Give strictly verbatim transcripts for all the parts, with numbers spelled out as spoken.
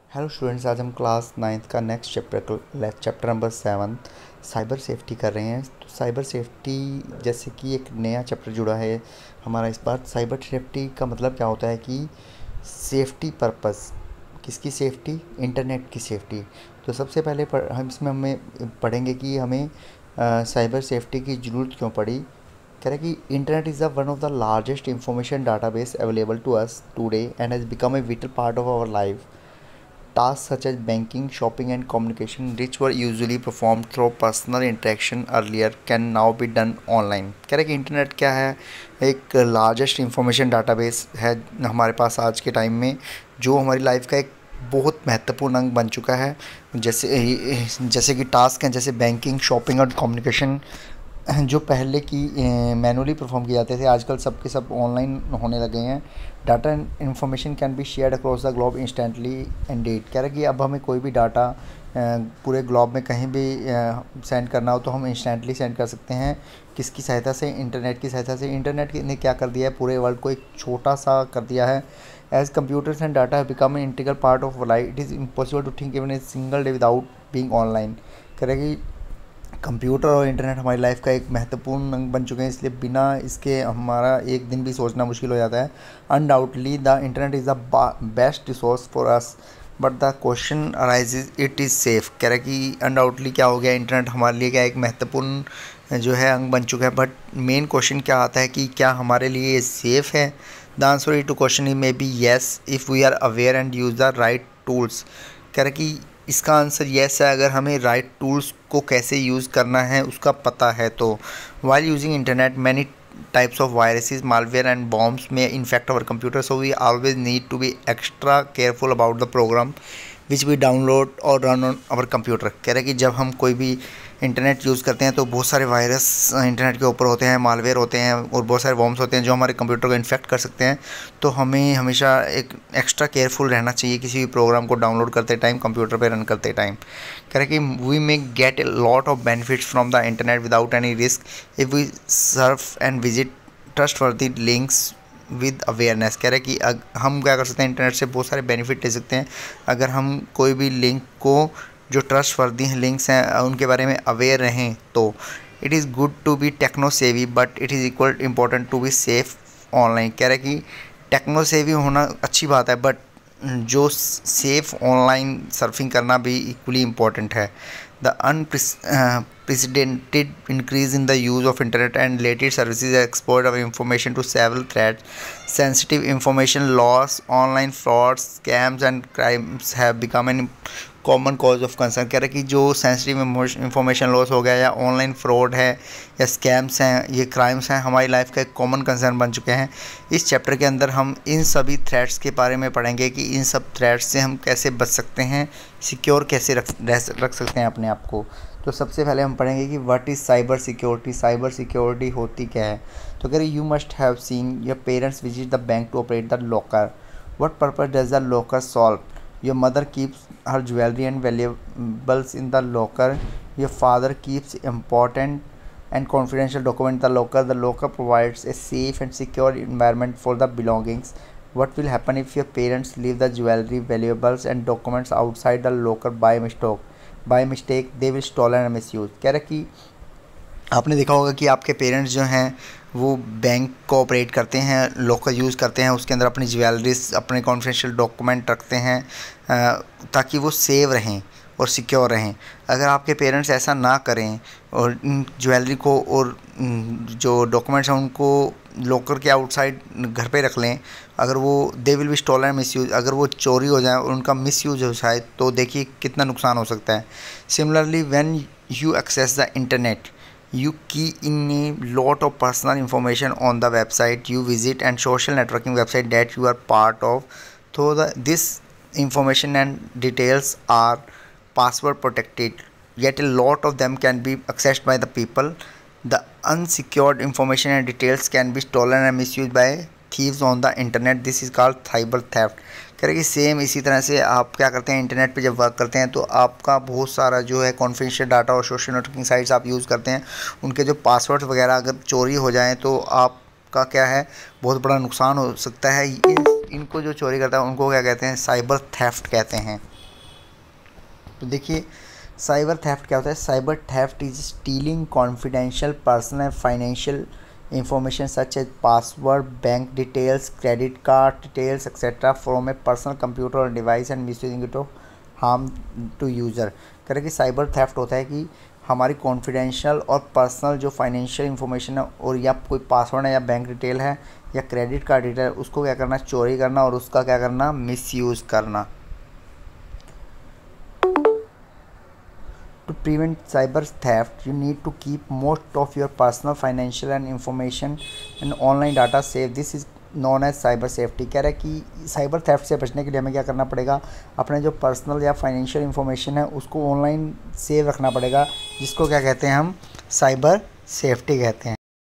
Hello students, आज हम class ninth का next chapter chapter number seven cyber safety कर रहे हैं। तो साइबर सेफ्टी जैसे कि एक नया चैप्टर जुड़ा है हमारा इस बार। साइबर सेफ्टी का मतलब क्या होता है कि सेफ्टी पर्पस, किसकी सेफ्टी? इंटरनेट की सेफ्टी। तो सबसे पहले पढ़, हम इसमें हमें पढ़ेंगे कि हमें साइबर सेफ्टी की ज़रूरत क्यों पड़ी। कह रहे कि internet is the one of the largest information database available to us today and has become a vital part of our life. Tasks such as banking, shopping, and communication, which were usually performed through personal interaction earlier, can now be done online. कह रहे कि internet क्या है? एक largest information database है हमारे पास आज के टाइम में, जो हमारी लाइफ का एक बहुत महत्वपूर्ण अंग बन चुका है। जैसे जैसे कि टास्क हैं, जैसे बैंकिंग, शॉपिंग और कम्युनिकेशन, जो पहले की मैनुअली परफॉर्म किए जाते थे, आजकल सब के सब ऑनलाइन होने लगे हैं। Data and information can be shared across the globe instantly and date. कह रहा है कि अब हमें कोई भी डाटा पूरे ग्लोब में कहीं भी सेंड करना हो तो हम इंस्टेंटली सेंड कर सकते हैं। किसकी सहायता से? इंटरनेट की सहायता से। इंटरनेट ने क्या कर दिया है? पूरे वर्ल्ड को एक छोटा सा कर दिया है। As computers and data have become an integral part of life, it is impossible to think even a single day without being online. कह रहे कि कंप्यूटर और इंटरनेट हमारी लाइफ का एक महत्वपूर्ण अंग बन चुके हैं, इसलिए बिना इसके हमारा एक दिन भी सोचना मुश्किल हो जाता है। Undoubtedly the internet is the best resource for us, but the question arises it is safe. कह रहा है कि अनडाउटली क्या हो गया, इंटरनेट हमारे लिए क्या एक महत्वपूर्ण जो है अंग बन चुका है, बट मेन क्वेश्चन क्या आता है कि क्या हमारे लिए ये सेफ़ है? The answer to question may be yes if we are aware and use the right tools. कह रहा है कि इसका आंसर येस है अगर हमें राइट टूल्स को कैसे यूज़ करना है उसका पता है तो। While using internet many types of viruses, malware and bombs may infect our computer, so we always need to be extra careful about the program which we download or run on our computer. कह रहे हैं कि जब हम कोई भी internet use करते हैं तो बहुत सारे वायरस इंटरनेट के ऊपर होते हैं, मालवेयर होते हैं और बहुत सारे वॉर्म्स होते हैं जो हमारे कंप्यूटर को इन्फेक्ट कर सकते हैं। तो हमें हमेशा एक एक्स्ट्रा केयरफुल रहना चाहिए किसी भी प्रोग्राम को डाउनलोड करते टाइम, कंप्यूटर पे रन करते टाइम। कह रहे कि we may get a lot of benefits from the internet without any risk if we surf and visit trustworthy links with awareness. कह रहे हैं कि हम क्या कर सकते हैं, इंटरनेट से बहुत सारे बेनिफिट ले सकते हैं अगर हम कोई भी लिंक को, जो ट्रस्टवर्दी हैं लिंक्स हैं, उनके बारे में अवेयर रहें तो। It is good to be techno savvy but it is equal important to be safe online. कह रहे हैं कि टेक्नो सेवी होना अच्छी बात है, बट जो सेफ ऑनलाइन सर्फिंग करना भी इक्वली इम्पॉर्टेंट है। The unprecedented increase in the use of internet and related services has exposed our information to several threats. Sensitive information loss, online frauds, scams and crimes have become an common cause of concern. कह रहे कि जो sensitive information loss हो गया या online fraud है या scams हैं, ये क्राइम्स हैं, हमारी लाइफ का एक कॉमन कंसर्न बन चुके हैं। इस चैप्टर के अंदर हम इन सभी थ्रेट्स के बारे में पढ़ेंगे कि इन सब थ्रेट्स से हम कैसे बच सकते हैं, सिक्योर कैसे रख रख सकते हैं अपने आप को। तो सबसे पहले हम पढ़ेंगे कि what is cyber security. Cyber security होती क्या है? तो कह रहे you must have seen your parents visit the bank to operate the locker. What purpose does the locker solve? Your mother keeps her jewelry and valuables in the locker. Your father keeps important and confidential documents in the locker. The locker provides a safe and secure environment for the belongings. What will happen if your parents leave the jewelry, valuables and documents outside the locker by mistake? By mistake, they will stolen and misuse. कह रहा कि आपने देखा होगा कि आपके parents जो हैं वो बैंक को ऑपरेट करते हैं, लॉकर यूज़ करते हैं, उसके अंदर अपनी ज्वेलरीज, अपने कॉन्फिडेंशियल डॉक्यूमेंट रखते हैं ताकि वो सेव रहें और सिक्योर रहें। अगर आपके पेरेंट्स ऐसा ना करें और ज्वेलरी को और जो डॉक्यूमेंट्स हैं उनको लॉकर के आउटसाइड घर पे रख लें, अगर वो they will be stolen misuse, अगर वो चोरी हो जाए और उनका मिसयूज हो जाए तो देखिए कितना नुकसान हो सकता है। Similarly when you access the internet, you key in a lot of personal information on the website you visit and social networking website that you are part of. So the this information and details are password protected, yet a lot of them can be accessed by the people. The unsecured information and details can be stolen and misused by thieves on the internet. This is called cyber theft. कह रहे कि same इसी तरह से आप क्या करते हैं, इंटरनेट पे जब वर्क करते हैं तो आपका बहुत सारा जो है कॉन्फिडेंशियल डाटा और सोशल नेटवर्किंग साइट्स आप यूज़ करते हैं, उनके जो पासवर्ड्स वगैरह अगर चोरी हो जाएं तो आपका क्या है, बहुत बड़ा नुकसान हो सकता है। इन इनको जो चोरी करता है उनको क्या कहते हैं, साइबर थेफ्ट कहते हैं। तो देखिए साइबर थेफ्ट क्या होता है। Cyber theft is stealing confidential personal and financial information such as password, bank details, credit card details etcetera from a personal computer or device and misusing it to harm to user. कह रहे कि cyber theft होता है कि हमारी confidential और personal जो financial information है और या कोई पासवर्ड है या बैंक डिटेल है या क्रेडिट कार्ड डिटेल, उसको क्या करना, चोरी करना और उसका क्या करना, मिसयूज़ करना। To prevent cyber theft, you need to keep most of your personal, financial and information and online data safe. This is known as cyber safety। कह रहा है कि साइबर थेफ्ट से बचने के लिए हमें क्या करना पड़ेगा, अपने जो पर्सनल या फाइनेंशियल इंफॉर्मेशन है उसको ऑनलाइन सेव रखना पड़ेगा, जिसको क्या कहते हैं हम, साइबर सेफ्टी कहते हैं।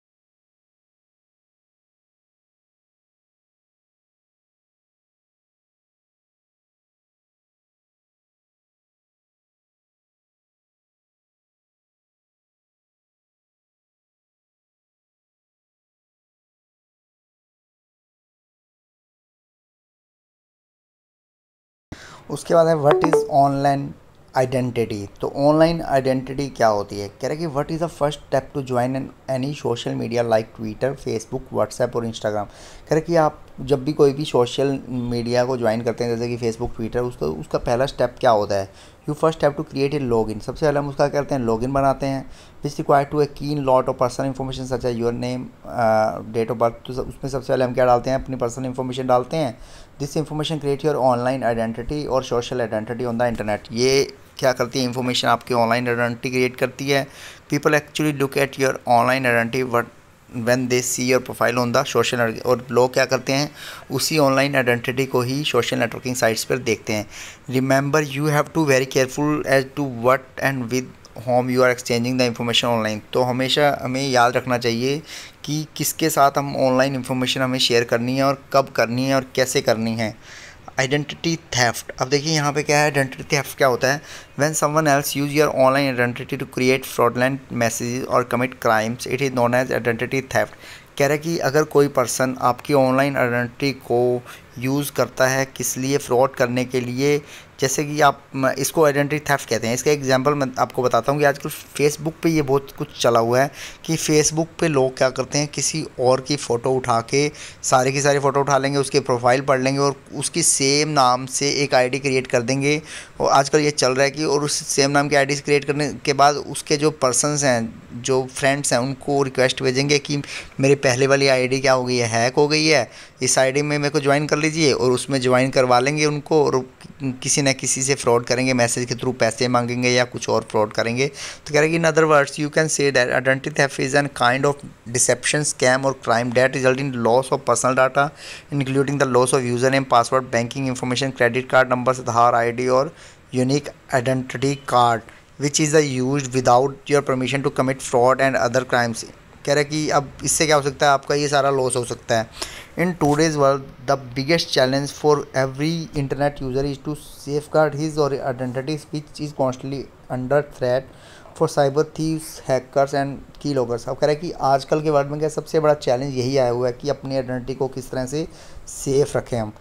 उसके बाद है व्हाट इज़ ऑनलाइन आइडेंटिटी। तो ऑनलाइन आइडेंटिटी क्या होती है। कह रहे कि what is the first step to join in any social media like Twitter, Facebook, WhatsApp or Instagram. कह रहे कि आप जब भी कोई भी सोशल मीडिया को ज्वाइन करते हैं जैसे कि फेसबुक, ट्विटर, उसका उसका पहला स्टेप क्या होता है, you first have to create a login. सबसे पहले हम उसका क्या करते हैं, लॉगिन बनाते हैं। Which require to a keen lot of personal information such है your name, date of birth. तो उसमें सबसे पहले हम क्या डालते हैं, अपनी पर्सनल इन्फॉर्मेशन डालते हैं। This information create your online identity or social identity on the internet. ये क्या करती है, इंफॉर्मेशन आपकी ऑनलाइन आइडेंटिटी क्रिएट करती है। People actually look at your online identity what when they see your profile on the social, और लोग क्या करते हैं, उसी ऑनलाइन आइडेंटिटी को ही सोशल नेटवर्किंग साइट्स पर देखते हैं। Remember you have to very careful as to what and with whom you are exchanging the information online. तो हमेशा हमें याद रखना चाहिए कि किसके साथ हम ऑनलाइन इंफॉर्मेशन हमें शेयर करनी है और कब करनी है और कैसे करनी है। Identity theft. अब देखिए यहाँ पे क्या है, आइडेंटिटी थेफ्ट क्या होता है, when someone else use your online identity to create fraudulent messages or commit crimes, it is known as identity theft. कह रहा है कि अगर कोई पर्सन आपकी ऑनलाइन आइडेंटिटी को यूज़ करता है किस लिए, फ्रॉड करने के लिए, जैसे कि आप इसको आइडेंटिटी थेफ्ट कहते हैं। इसका एग्जांपल मैं आपको बताता हूँ कि आजकल फेसबुक पे ये बहुत कुछ चला हुआ है कि फेसबुक पे लोग क्या करते हैं, किसी और की फ़ोटो उठा के, सारी की सारी फ़ोटो उठा लेंगे, उसके प्रोफाइल पढ़ लेंगे और उसकी सेम नाम से एक आईडी क्रिएट कर देंगे। और आजकल ये चल रहा है कि और उस सेम नाम की आईडी क्रिएट करने के बाद उसके जो पर्सनस हैं, जो फ्रेंड्स हैं, उनको रिक्वेस्ट भेजेंगे कि मेरी पहले वाली आईडी क्या हो गई है, हैक हो गई है, इस आईडी में मेरे को ज्वाइन कर लीजिए, और उसमें ज्वाइन करवा लेंगे उनको और किसी न किसी से फ्रॉड करेंगे, मैसेज के थ्रू पैसे मांगेंगे या कुछ और फ्रॉड करेंगे। तो कह रहे कि in other words you can say that identity theft is an kind of deception, scam or crime that result in loss of personal data including the loss of user name, password, banking information, credit card number, Aadhaar ID or unique identity card which is used without your permission to commit fraud and other crimes. कह रहे कि अब इससे क्या हो सकता है, आपका ये सारा लॉस हो सकता है। In today's world the biggest challenge for every internet user is to safeguard his or identity which is constantly under threat for cyber thieves, hackers and key loggers. अब कह रहे हैं कि आजकल के वर्ल्ड में क्या सबसे बड़ा चैलेंज यही आया हुआ है कि अपनी आइडेंटिटी को किस तरह से सेफ रखें हम।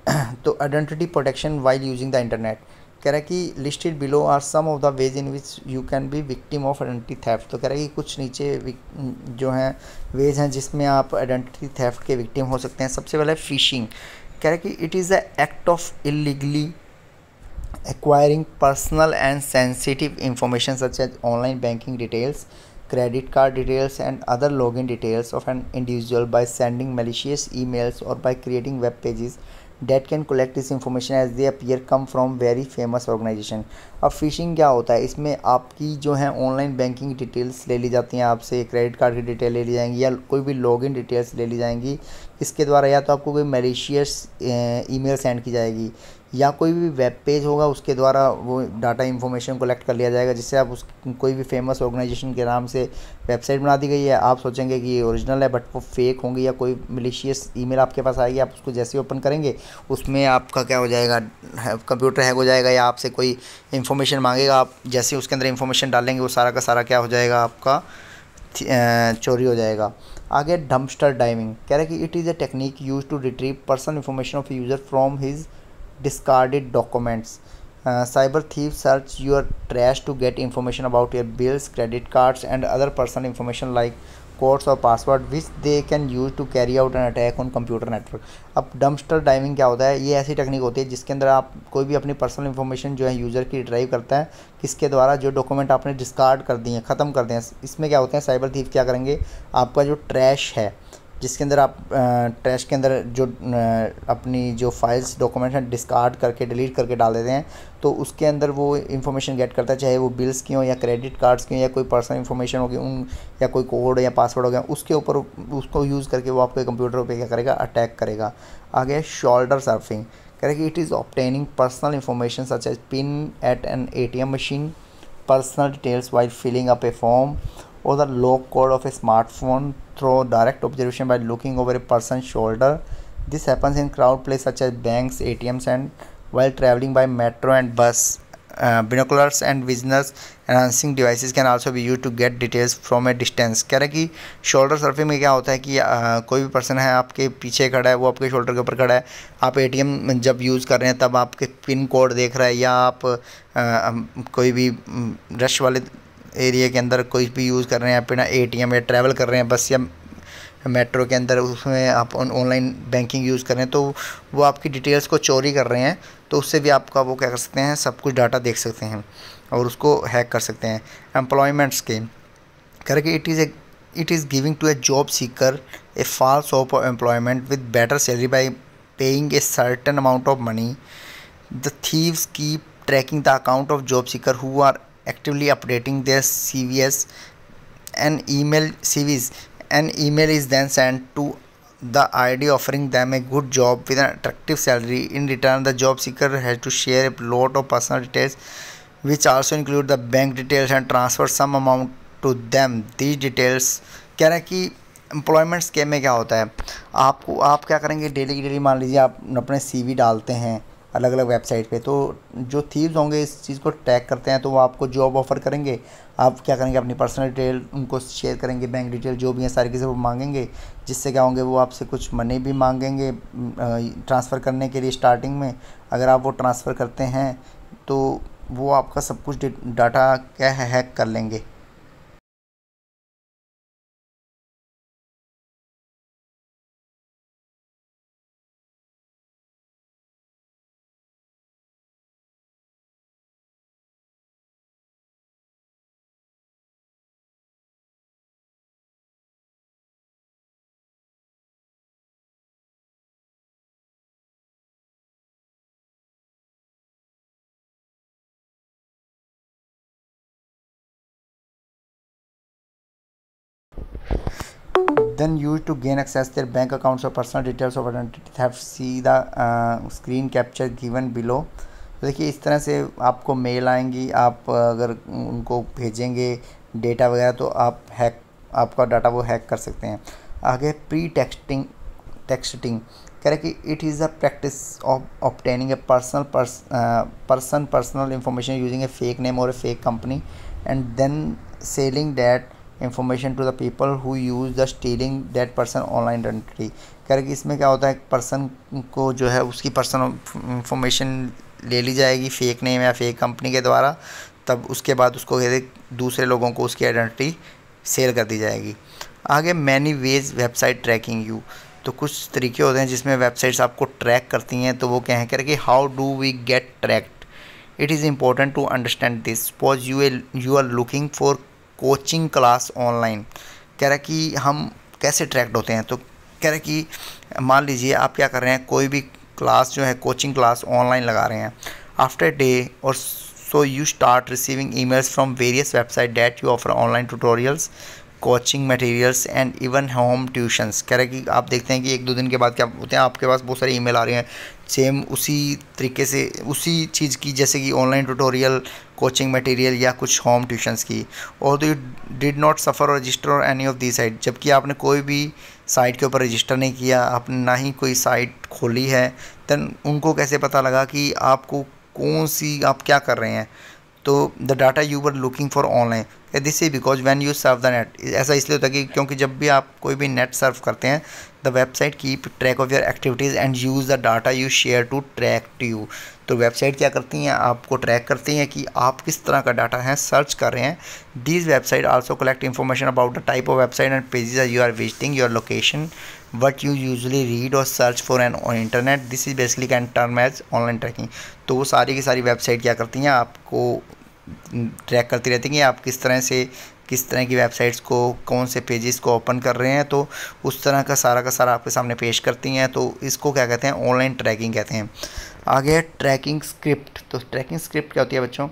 तो identity protection while using the internet. कह रहा है कि listed below are some of the ways in which you can be victim of identity theft. तो कह रहा है कि कुछ नीचे जो हैं वेज हैं जिसमें आप आइडेंटिटी थेफ्ट के विक्टिम हो सकते हैं। सबसे पहले फिशिंग। कह रहा है कि it is the act of illegally acquiring personal and sensitive information such as online banking details, credit card details and other login details of an individual by sending malicious emails or by creating web pages that can collect this information as they appear come from very famous organization। अब phishing क्या होता है, इसमें आपकी जो है online banking details ले ली जाती हैं आपसे, क्रेडिट कार्ड की डिटेल ले ली जाएंगी या कोई भी लॉगिन डिटेल्स ले ली जाएंगी। इसके द्वारा या तो आपको कोई मैलिशियस ईमेल सेंड की जाएगी या कोई भी वेब पेज होगा उसके द्वारा वो डाटा इन्फॉर्मेशन कलेक्ट कर लिया जाएगा, जिससे आप उस कोई भी फेमस ऑर्गेनाइजेशन के नाम से वेबसाइट बना दी गई है, आप सोचेंगे कि ये ओरिजिनल है बट वो फेक होंगी या कोई मिलिशियस ईमेल आपके पास आएगी, आप उसको जैसे ओपन करेंगे उसमें आपका क्या हो जाएगा, कंप्यूटर हैक हो जाएगा या आपसे कोई इन्फॉर्मेशन मांगेगा, आप जैसे उसके अंदर इन्फॉर्मेशन डालेंगे वो सारा का सारा क्या हो जाएगा, आपका चोरी हो जाएगा। आगे डंपस्टर डाइविंग। कह रहे हैं कि it is a technique use to retrieve personal information of user from his discarded documents. Cyber thief search your trash to get information about your bills, credit cards and other personal information like codes और password which they can use to carry out an attack on computer network. अब dumpster diving क्या होता है? ये ऐसी technique होती है जिसके अंदर आप कोई भी अपनी पर्सनल इंफॉर्मेशन जो है यूज़र की ड्राइव करता है, किसके द्वारा? जो डॉक्यूमेंट आपने डिस्कार्ड कर दिए, ख़त्म कर दिए। इसमें क्या होते हैं, साइबर थीव क्या करेंगे, आपका जो ट्रैश है जिसके अंदर आप ट्रैश के अंदर जो अपनी जो फाइल्स डॉक्यूमेंट्स हैं डिस्कार्ड करके डिलीट करके डाल देते हैं, तो उसके अंदर वो इन्फॉर्मेशन गेट करता है, चाहे वो बिल्स की हो या क्रेडिट कार्ड्स की हो या कोई पर्सनल इन्फॉर्मेशन होगी उन, या कोई कोड या पासवर्ड हो गया, उसके ऊपर उसको यूज़ करके वो आपके कंप्यूटर पे क्या करेगा, अटैक करेगा। आगे शोल्डर सर्फिंग करेगी, it is obtaining personal information such as pin at an A T M machine, personal details while filling up a form, or the lock code of a smartphone through direct observation by looking over a person's shoulder. This happens in crowd places such as banks, A T Ms, and while traveling by metro and bus. Uh, binoculars and vision enhancing devices can also be used to get details from a distance। कह रहा है कि shoulder surfing में क्या होता है कि uh, कोई भी पर्सन है आपके पीछे खड़ा है, वो आपके शोल्डर के ऊपर खड़ा है, आप एटीएम जब यूज़ कर रहे हैं तब आपके पिन कोड देख रहा है, या आप uh, कोई भी रश वाले एरिया के अंदर कोई भी यूज़ कर रहे हैं, अपना एटीएम या ट्रैवल कर रहे हैं बस या मेट्रो के अंदर, उसमें आप ऑनलाइन बैंकिंग यूज़ करें, तो वो आपकी डिटेल्स को चोरी कर रहे हैं, तो उससे भी आपका वो क्या कर सकते हैं, सब कुछ डाटा देख सकते हैं और उसको हैक कर सकते हैं। एम्प्लॉयमेंट स्कीम करके, it is a it is giving to a job seeker a false hope of employment with better salary by paying a certain amount of money. The thieves keep tracking the account of job seeker who are actively updating their C V S and email C Vs. An email is then sent to the I D offering them a good job with an attractive salary. In return, the job seeker has to share a lot of personal details, which also include the bank details, and transfer some amount to them. These details कह रहा है कि employment scheme में क्या होता है, आपको आप क्या करेंगे, डेली की डेली मान लीजिए आप अपने सीवी डालते हैं अलग अलग वेबसाइट पे, तो जो थीव्स होंगे इस चीज़ को ट्रैक करते हैं, तो वो आपको जॉब ऑफ़र करेंगे। आप क्या करेंगे, अपनी पर्सनल डिटेल उनको शेयर करेंगे, बैंक डिटेल जो भी है सारी चीज़ें वो मांगेंगे, जिससे क्या होंगे, वो आपसे कुछ मनी भी मांगेंगे ट्रांसफ़र करने के लिए स्टार्टिंग में। अगर आप वो ट्रांसफ़र करते हैं तो वो आपका सब कुछ डाटा क्या है, हैक कर लेंगे। Then used to gain access their bank accounts or personal details of identity theft. See the uh, screen capture given below। तो देखिए इस तरह से आपको मेल आएंगी, आप अगर उनको भेजेंगे डेटा वगैरह तो आप हैक आपका डाटा वो हैक कर सकते हैं। आगे प्री टेक्सटिंग टेक्सटिंग कह रहे कि it is a practice of obtaining a personal person personal information using a fake name और a fake company and then selling that information to the people who use the stealing that person online identity. कह रहे कि इसमें क्या होता है, person को जो है उसकी पर्सनल इंफॉर्मेशन ले ली जाएगी फेक नेम या फेक कंपनी के द्वारा, तब उसके बाद उसको दूसरे लोगों को उसकी आइडेंटिटी सेल कर दी जाएगी। आगे many ways website tracking you, तो कुछ तरीके होते हैं जिसमें वेबसाइट्स आपको ट्रैक करती हैं, तो वो क्या है, कह रहे कि how do we get tracked, it is important to understand this. Suppose you you are looking for coaching class online. कह रहा है कि हम कैसे ट्रैक्ड होते हैं, तो कह रहे कि मान लीजिए आप क्या कर रहे हैं, कोई भी क्लास जो है कोचिंग क्लास ऑनलाइन लगा रहे हैं, आफ्टर डे और so you start receiving emails from various website that you offer online tutorials, coaching materials and even home tuitions. कह रहे कि आप देखते हैं कि एक दो दिन के बाद क्या होते हैं, आपके पास बहुत सारी ईमेल आ रही हैं सेम उसी तरीके से उसी चीज़ की, जैसे कि ऑनलाइन ट्यूटोरियल, कोचिंग मटेरियल या कुछ होम ट्यूशंस की। और तो यू डिड नॉट सफ़र और रजिस्टर और एनी ऑफ दी साइट, जबकि आपने कोई भी साइट के ऊपर रजिस्टर नहीं किया, आपने ना ही कोई साइट खोली है, देन उनको कैसे पता लगा कि आपको कौन सी आप क्या कर रहे हैं। तो the data you were looking for online, this is because when you surf the net, ऐसा इसलिए होता है कि क्योंकि जब भी आप कोई भी नेट सर्व करते हैं, the website keep track of your activities and use the data you share to track to you. तो वेबसाइट क्या करती हैं, आपको ट्रैक करती हैं कि आप किस तरह का डाटा है सर्च कर रहे हैं। These website also collect information about the type of website and pages you are visiting, your location, what you usually read और search for an on internet. This is basically can term as online tracking. तो वो सारी की सारी website क्या करती हैं, आपको ट्रैक करती रहती हैं कि आप किस तरह से किस तरह की वेबसाइट्स को, कौन से पेजेस को ओपन कर रहे हैं, तो उस तरह का सारा का सारा आपके सामने पेश करती हैं। तो इसको क्या कहते हैं, ऑनलाइन ट्रैकिंग कहते हैं। आगे है ट्रैकिंग स्क्रिप्ट। तो ट्रैकिंग स्क्रिप्ट क्या होती है बच्चों,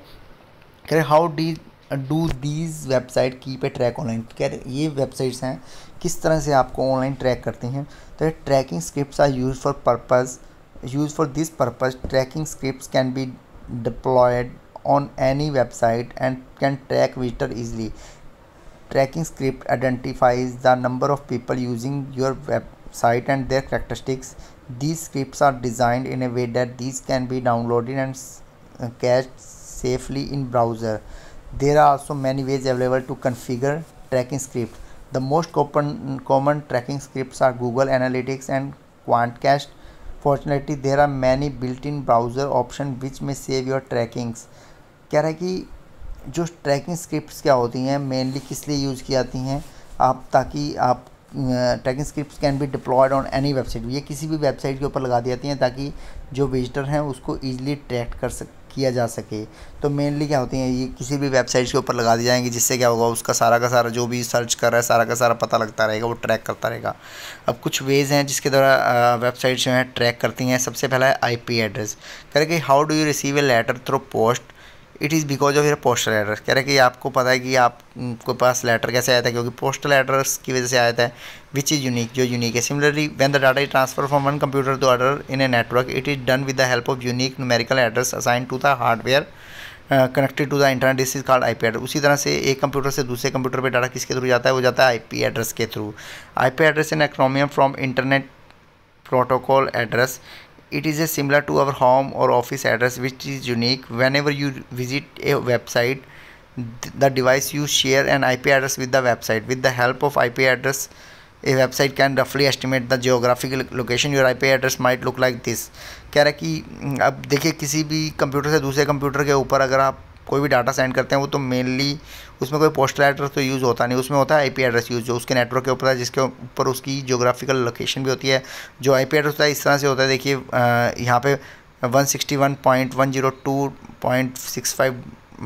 कह रहे how d do these website keep a track online. कह रहे ये वेबसाइट्स हैं किस तरह से आपको ऑनलाइन ट्रैक करती हैं। तो tracking scripts are use for purpose use for this purpose. Tracking scripts can be deployed on any website and can track visitor easily. Tracking script identifies the number of people using your website and their characteristics. These scripts are designed in a way that these can be downloaded and cached safely in browser. There are also many ways available to configure tracking script. The most common common tracking scripts are Google Analytics and Quantcast. Fortunately, there are many built-in browser options which may save your trackings. कह रहा है कि जो trekking scripts क्या होती हैं, mainly किस लिए यूज़ की जाती हैं, आप ताकि आप tracking scripts can be deployed on any website. ये किसी भी वेबसाइट के ऊपर लगा दी जाती हैं ताकि जो विजिटर हैं उसको ईजिली ट्रैक कर सक किया जा सके। तो मेनली क्या होती हैं, ये किसी भी वेबसाइट के ऊपर लगा दी जाएंगी, जिससे क्या होगा, उसका सारा का सारा जो भी सर्च कर रहा है सारा का सारा पता लगता रहेगा, वो ट्रैक करता रहेगा। अब कुछ वेज़ हैं जिसके द्वारा वेबसाइट जो हैं ट्रैक करती हैं। सबसे पहला है आई पी एड्रेस। कह रहे कि how do you receive a letter through post, it is because of your postal address. कह रहे हैं कि आपको पता है कि आपके पास लेटर कैसे आया था, क्योंकि पोस्टल एड्रेस की वजह से आया था, विच इज़ यूनिक, जो यूनिक है। Similarly when the data is transfer from one computer to other in a network, it is done with the help of unique numerical address assign to the hardware connected to the internet. This is called I P address. उसी तरह से एक computer से दूसरे computer पर data किसके through जाता है, वो जाता है आई पी एड्रेस के थ्रू। I P address an acronym from internet protocol address. It is a similar to our home or office address, which is unique. Whenever you visit a website, the device you share an I P address with the website. With the help of I P address, a website can roughly estimate the geographical location. Your I P address might look like this. कह रहा है कि अब देखिए, किसी भी computer से दूसरे कंप्यूटर के ऊपर अगर आप कोई भी डाटा सेंड करते हैं, वो तो मेनली उसमें कोई पोस्टल एड्रेस तो यूज़ होता नहीं, उसमें होता है आईपी एड्रेस यूज़, जो उसके नेटवर्क के ऊपर है, जिसके ऊपर उसकी ज्योग्राफिकल लोकेशन भी होती है। जो आईपी एड्रेस होता है इस तरह से होता है, देखिए यहाँ पे one sixty one point one zero two point six five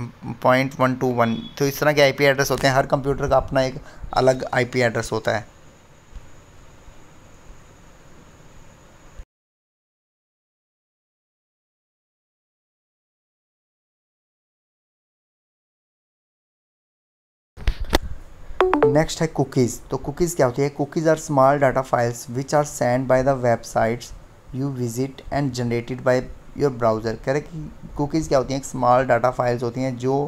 point one two one, तो इस तरह के आईपी एड्रेस होते हैं। हर कंप्यूटर का अपना एक अलग आईपी एड्रेस होता है। नेक्स्ट है कुकीज़। तो कुकीज़ क्या होती है? Cookies are small data files which are send by the websites you visit and generated by your browser. कह रहे कि कुकीज़ क्या होती हैं? एक स्मॉल डाटा फाइल्स होती हैं जो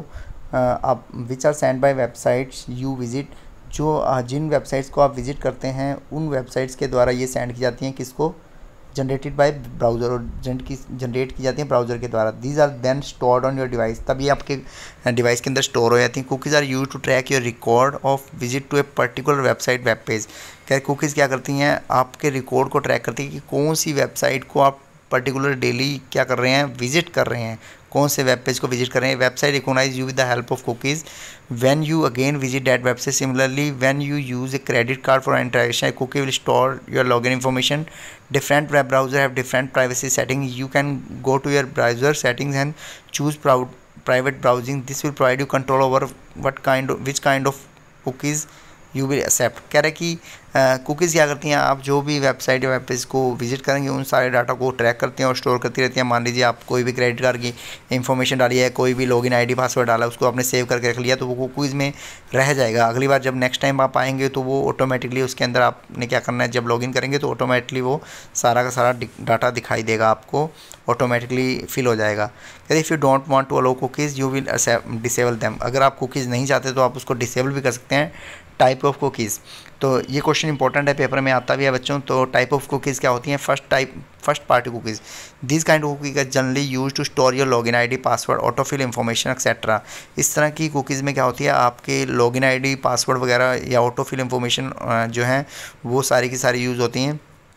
आप which are send by websites you visit, जो जिन वेबसाइट्स को आप विजिट करते हैं उन वेबसाइट्स के द्वारा ये सेंड की जाती हैं, किसको? जनरेटेड बाय ब्राउज़र, और जनरेट की जनरेट की जाती हैं ब्राउज़र के द्वारा। These are then stored on your device, तब ये आपके डिवाइस के अंदर स्टोर हो जाती हैं। Cookies are use to track your record of visit to a particular website web page. क्या कुकीज़ क्या करती हैं? आपके रिकॉर्ड को ट्रैक करती है कि कौन सी वेबसाइट को आप पर्टिकुलर डेली क्या कर रहे हैं, विजिट कर रहे हैं, कौन से वेब पेज को विजिट कर रहे हैं। Website recognize you with the help of cookies when you again visit that website. Similarly when you use a credit card for interaction, cookie will store your login information. Different web browser have different privacy settings. You can go to your browser settings and choose private browsing. This will provide you control over what kind of which kind of cookies you will accept. कह रहे कि cookies क्या करती हैं? आप जो भी website या वेब पेज को विजिट करेंगे उन सारे डाटा को ट्रैक करती हैं और स्टोर करती रहती हैं। मान लीजिए आप कोई भी क्रेडिट कार्ड की इन्फॉर्मेशन डाली है, कोई भी लॉगिन आईडी पासवर्ड डाला, उसको आपने सेव करके रख लिया, तो वो कुकीज़ में रह जाएगा। अगली बार जब नेक्स्ट टाइम आप आएंगे तो वो ऑटोमेटिकली उसके अंदर आपने क्या करना है, जब लॉगिन करेंगे तो ऑटोमेटिकली वो सारा का सारा डाटा दिखाई देगा, आपको ऑटोमेटिकली फिल हो जाएगा। कहते if you don't want to allow cookies you will disable them. अगर आप कुकीज़ नहीं चाहते तो आप उसको डिसेबल भी कर सकते हैं। टाइप ऑफ कुकीज़, तो ये क्वेश्चन इंपॉर्टेंट है, पेपर में आता भी है बच्चों। तो टाइप ऑफ कुकीज़ क्या होती हैं? First type first party cookies. This kind of cookies are generally use to store your login ID, password, autofill information etcetera. इस तरह की कुकीज़ में क्या होती है? आपके लॉगिन आईडी, पासवर्ड वगैरह या ऑटोफिल इन्फॉर्मेशन जो है वो सारी की सारी यूज़ होती हैं।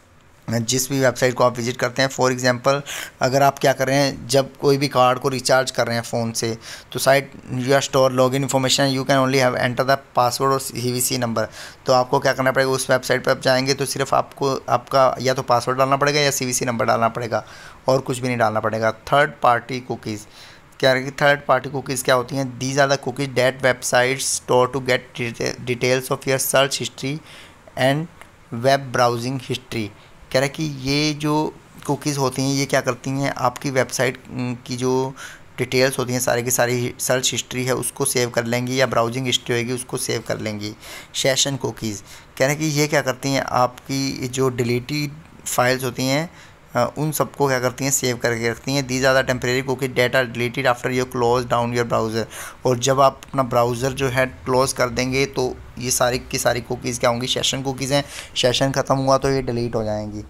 जिस भी वेबसाइट को आप विजिट करते हैं। फॉर एग्जांपल अगर आप क्या कर रहे हैं, जब कोई भी कार्ड को रिचार्ज कर रहे हैं फ़ोन से, तो site you are store login information, you can only have enter the password और सीवीसी नंबर। तो आपको क्या करना पड़ेगा, उस वेबसाइट पर आप जाएंगे तो सिर्फ आपको आपका या तो पासवर्ड डालना पड़ेगा या सीवीसी नंबर डालना पड़ेगा, और कुछ भी नहीं डालना पड़ेगा। थर्ड पार्टी कुकीज़, क्या है कि थर्ड पार्टी कुकीज़ क्या होती हैं? These are the cookies that websites store to get details of your search history and web browsing history. कह रहा है कि ये जो कुकीज़ होती हैं ये क्या करती हैं, आपकी वेबसाइट की जो डिटेल्स होती हैं सारी की सारी सर्च हिस्ट्री है उसको सेव कर लेंगी, या ब्राउजिंग हिस्ट्री होगी उसको सेव कर लेंगी। सेशन कुकीज़ कह रहे हैं कि ये क्या करती हैं, आपकी जो डिलीटेड फाइल्स होती हैं उन सबको क्या करती हैं, सेव करके रखती हैं। These are the temporary cookies data deleted after your close down your browser. और जब आप अपना ब्राउज़र जो है क्लोज़ कर देंगे तो ये सारी की सारी कुकीज़ क्या होंगी, सेशन कुकीज़ हैं। सेशन ख़त्म हुआ तो ये डिलीट हो जाएंगी।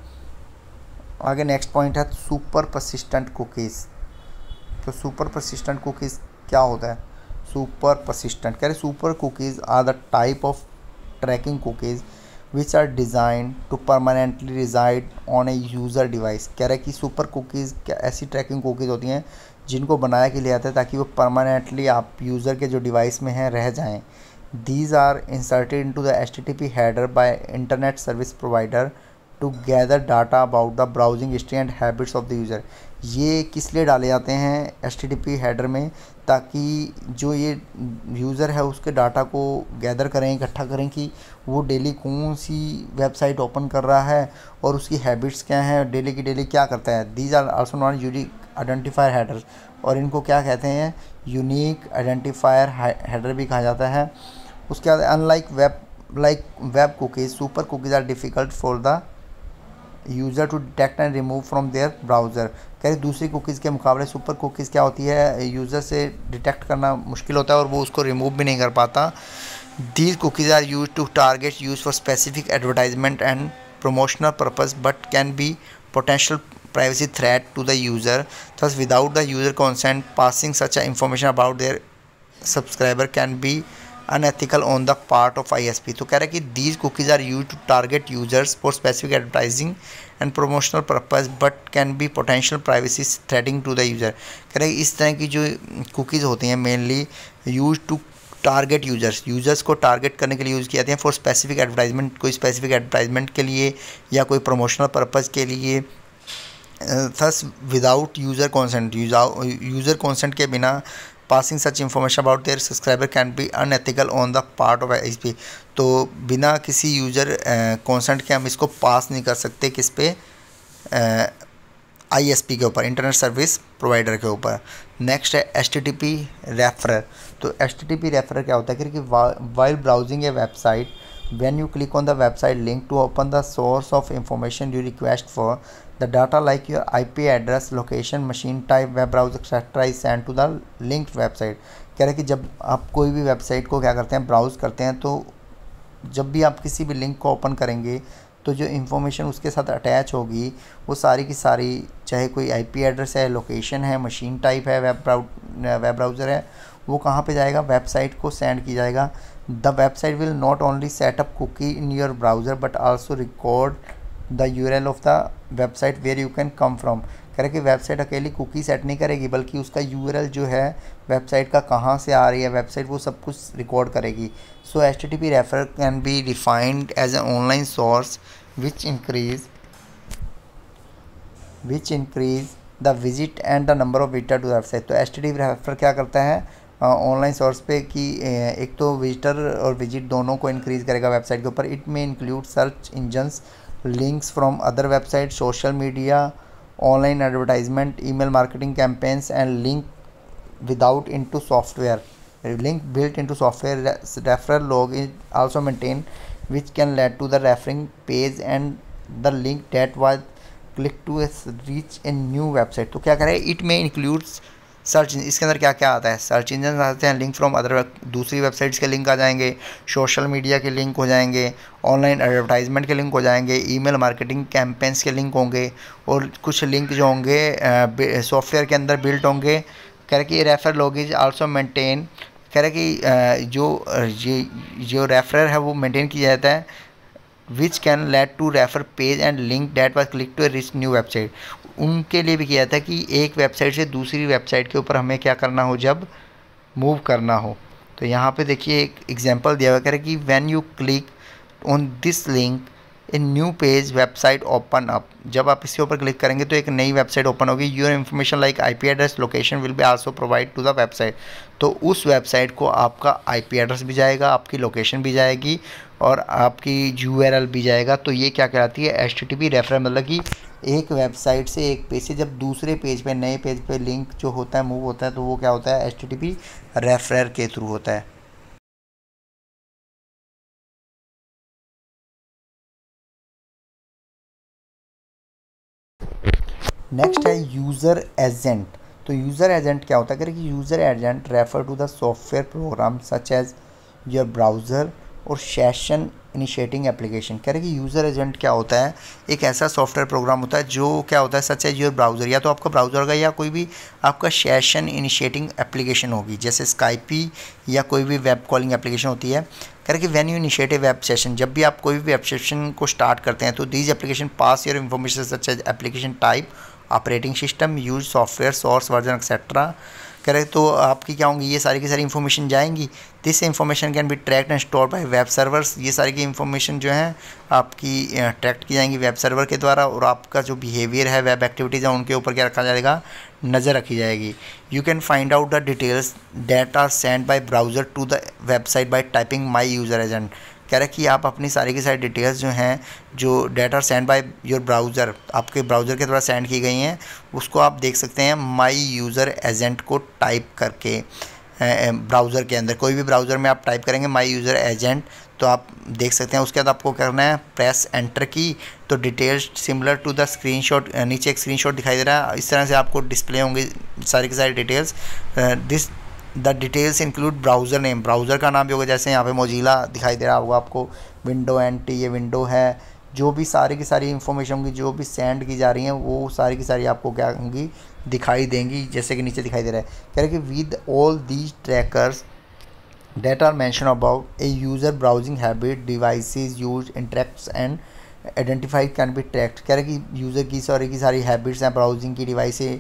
आगे नेक्स्ट पॉइंट है सुपर परसिस्टेंट कुकीज़। तो सुपर परसिस्टेंट कुकीज़ क्या होता है? सुपर परसिस्टेंट कह रहे super cookies are the type of tracking cookies which are designed to permanently reside on a user device। कह रहा है कि सुपर कुकीज़ क्या ऐसी ट्रैकिंग कुकीज़ होती हैं जिनको बनाया के लिए आता है ताकि वो परमानेंटली आप यूज़र के जो डिवाइस में हैं रह जाएं। These are inserted into the H T T P header by internet service provider to gather data about the browsing history and habits of the user। ये किस लिए डाले जाते हैं H T T P header में? ताकि जो ये यूज़र है उसके डाटा को गैदर करें, इकट्ठा करें कि वो डेली कौन सी वेबसाइट ओपन कर रहा है और उसकी हैबिट्स क्या हैं, डेली की डेली क्या करता है। These are also non unique identifier headers, और इनको क्या कहते हैं, यूनिक आइडेंटिफायर हेडर भी कहा जाता है। उसके बाद unlike web like web cookies super cookies are difficult for the user to detect and remove from their browser. कह रहे दूसरी कुकीज़ के मुकाबले सुपर कुकीज़ क्या होती है, यूज़र से डिटेक्ट करना मुश्किल होता है और वो उसको रिमूव भी नहीं कर पाता। These cookies are use to target use for specific advertisement and promotional purpose but can be potential privacy threat to the user. Thus without the user consent passing such a information about their subscriber can be unethical on the part of I S P। तो कह रहा है कि these cookies are used to target users for specific advertising and promotional purpose but can be potential privacy threatening to the user। कह रहा है इस तरह की जो cookies होती हैं mainly used to target users users को टारगेट करने के लिए यूज़ किए जाते हैं फॉर स्पेसिफिक एडवर्टाइजमेंट, कोई स्पेसिफिक एडवर्टाइजमेंट के लिए या कोई प्रमोशनल पर्पज़ के लिए। Thus without user consent user consent के बिना passing such information about their subscriber can be unethical on the part of I S P. तो बिना किसी यूज़र कॉन्सेंट के हम इसको पास नहीं कर सकते किस पे, आई एस पी के ऊपर, इंटरनेट सर्विस प्रोवाइडर के ऊपर। नेक्स्ट है H T T P referrer. तो H T T P referrer क्या होता है कि while browsing a website when you click on the website link to open the source of information you request for the data like your I P address, location, machine type, web browser etcetera is send to the linked website. कह रहे हैं कि जब आप कोई भी website को क्या करते हैं, ब्राउज़ करते हैं, तो जब भी आप किसी भी लिंक को ओपन करेंगे तो जो इन्फॉर्मेशन उसके साथ अटैच होगी वो सारी की सारी, चाहे कोई आईपी एड्रेस है, लोकेशन है, मशीन टाइप है, वेब ब्राउ वेब ब्राउज़र है, वो कहाँ पे जाएगा, वेबसाइट को सेंड की जाएगा। The website will not only set up cookie in your browser but also record the URL of the website where you can come from. कह रहे कि वेबसाइट अकेली कुकी सेट नहीं करेगी बल्कि उसका यूआरएल जो है वेबसाइट का कहाँ से आ रही है वेबसाइट, वो सब कुछ रिकॉर्ड करेगी। So H T T P refer can be defined as an online source which increase which increase the visit and the number of visitor to the website. तो H T T P refer क्या करता है online source पे कि एक तो visitor और visit दोनों को इंक्रीज़ करेगा वेबसाइट के ऊपर। इट में include search engines, links from other website, social media, online advertisement, email marketing campaigns and link without into software link built into software. Referral log is also maintained which can lead to the referring page and the link that was clicked to reach a new website। तो क्या करें, it may includes search, इसके अंदर क्या क्या आता है, search engine आते हैं, लिंक फ्रॉम अदर दूसरी वेबसाइट्स के लिंक आ जाएंगे, सोशल मीडिया के लिंक हो जाएंगे, ऑनलाइन एडवर्टाइजमेंट के लिंक हो जाएंगे, ईमेल मार्केटिंग कैंपेन्स के लिंक होंगे और कुछ लिंक जो होंगे सॉफ्टवेयर के अंदर बिल्ट होंगे। कह रहे कि refer log is also maintain, कह रहे कि जो ये जो रेफरर है वो मेंटेन किया जाता है which can lead to refer page and link that was click to a reach new website. उनके लिए भी किया था कि एक वेबसाइट से दूसरी वेबसाइट के ऊपर हमें क्या करना हो जब मूव करना हो। तो यहाँ पे देखिए एक एग्जांपल दिया हुआ कह रहा है कि when you click on this link a new page website open up. जब आप इसके ऊपर क्लिक करेंगे तो एक नई वेबसाइट ओपन होगी। Your information like IP address location will be also provide to the website. तो उस वेबसाइट को आपका आईपी एड्रेस भी जाएगा, आपकी लोकेशन भी जाएगी और आपकी यूआरएल भी जाएगा। तो ये क्या कहलाती है, एचटीटीपी रेफरल, मतलब कि एक वेबसाइट से एक पेज से जब दूसरे पेज पे नए पेज पे लिंक जो होता है मूव होता है तो वो क्या होता है, एचटीटीपी रेफरल के थ्रू होता है। नेक्स्ट है यूज़र एजेंट। तो यूज़र एजेंट क्या होता है कि user agent refer to the software program such as your browser or session initiating application. कह रहे कि यूज़र एजेंट क्या होता है, एक ऐसा सॉफ्टवेयर प्रोग्राम होता है जो क्या होता है सच एज योर ब्राउज़र, या तो आपका ब्राउज़र होगा या कोई भी आपका सेशन इनिशिएटिंग एप्लीकेशन होगी, जैसे स्काइपी या कोई भी वेब कॉलिंग एप्लीकेशन होती है। कह रहे कि when you initiate a web session, जब भी आप कोई भी वेब सेशन को स्टार्ट करते हैं तो these application pass your information such as application type, operating system, use software, source version etcetera. करें तो आपकी क्या होंगी, ये सारी की सारी इन्फॉर्मेशन जाएंगी। This information can be tracked and store by web servers. ये सारी की इन्फॉर्मेशन जो है आपकी ट्रैक्ट की जाएंगी वेब सर्वर के द्वारा, और आपका जो बिहेवियर है, वेब एक्टिविटीज़ है, उनके ऊपर क्या रखा जाएगा, नज़र रखी जाएगी। You can find out the details that are send by browser to the website by typing my user agent. कह रहा है कि आप अपनी सारी की सारी डिटेल्स जो हैं, जो data send by your browser, आपके ब्राउज़र के द्वारा सेंड की गई हैं, उसको आप देख सकते हैं माई यूज़र एजेंट को टाइप करके ब्राउज़र के अंदर। कोई भी ब्राउज़र में आप टाइप करेंगे माई यूज़र एजेंट तो आप देख सकते हैं। उसके बाद आपको करना है प्रेस एंटर की, तो details similar to the screenshot, नीचे एक स्क्रीनशॉट दिखाई दे रहा है, इस तरह से आपको डिस्प्ले होंगे सारी की सारी details. This the details include browser name, browser का नाम भी होगा, जैसे यहाँ पे मोजिला दिखाई दे रहा होगा आपको, विंडो एन टी ये विंडो है। जो भी सारी की सारी इन्फॉर्मेशन होंगी जो भी सेंड की जा रही हैं वो सारी की सारी आपको क्या होंगी, दिखाई देंगी, जैसे कि नीचे दिखाई दे रहा है। कह रहे कि with all these trackers that are mentioned above, a user browsing habit, devices used, interacts and identified can be tracked। कह रहे कि यूज़र की सारी की सारी हैबिट्स हैं, ब्राउजिंग की डिवाइसें,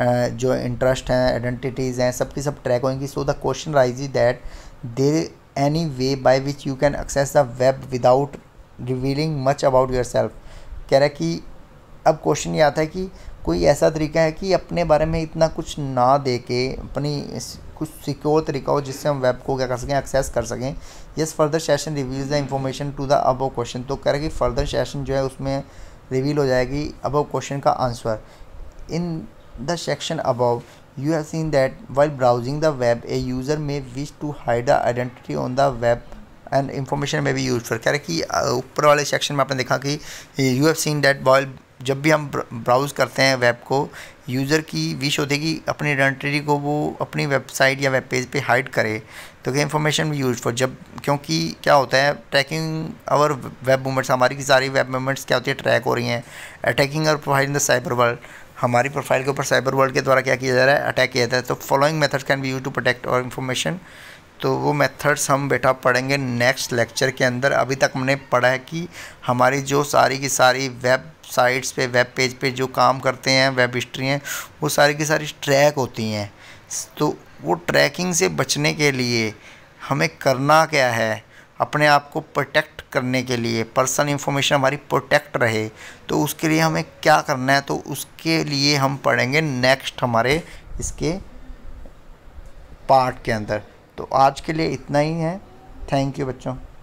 जो इंटरेस्ट हैं, आइडेंटिटीज़ हैं, सब की सब ट्रैक होंगी। So the question raises that there any way by which you can access the web without revealing much about yourself. कह रहा है कि अब क्वेश्चन ये आता है कि कोई ऐसा तरीका है कि अपने बारे में इतना कुछ ना दे के अपनी कुछ सिक्योर तरीका हो जिससे हम वेब को क्या कर सकें, एक्सेस कर सकें। Yes further session reveals the information to the above question. तो कह रहे कि फर्दर सेशन जो है उसमें रिवील हो जाएगी अबव क्वेश्चन का answer. In the section above you have seen that while browsing the web a user may wish to hide the identity on the web and information may be used for। कह रहे कि ऊपर वाले section में आपने देखा कि you have seen that while जब भी हम ब्राउज़ करते हैं वेब को, यूज़र की विश होती है कि अपनी आइडेंटिटी को वो अपनी वेबसाइट या वेब पेज पे हाइड करे, तो क्या इन्फॉर्मेशन भी यूज फॉर, जब क्योंकि क्या होता है ट्रैकिंग आवर वेब मूवमेंट्स, हमारी की सारी वेब मूवमेंट्स क्या होती है, ट्रैक हो रही हैं। Attacking our profile in the cyber world, हमारी प्रोफाइल के ऊपर साइबर वर्ल्ड के द्वारा क्या किया जा रहा है, अटैक किया जाता है। तो following methods can be use to protect our information. तो वो मेथड्स हम बेटा पढ़ेंगे नेक्स्ट लेक्चर के अंदर। अभी तक हमने पढ़ा है कि हमारी जो सारी की सारी वेब साइट्स पे, वेब पेज पे जो काम करते हैं, वेब हिस्ट्री हैं, वो सारी की सारी ट्रैक होती हैं। तो वो ट्रैकिंग से बचने के लिए हमें करना क्या है, अपने आप को प्रोटेक्ट करने के लिए, पर्सनल इन्फॉर्मेशन हमारी प्रोटेक्ट रहे, तो उसके लिए हमें क्या करना है, तो उसके लिए हम पढ़ेंगे नेक्स्ट हमारे इसके पार्ट के अंदर। तो आज के लिए इतना ही है। थैंक यू बच्चों।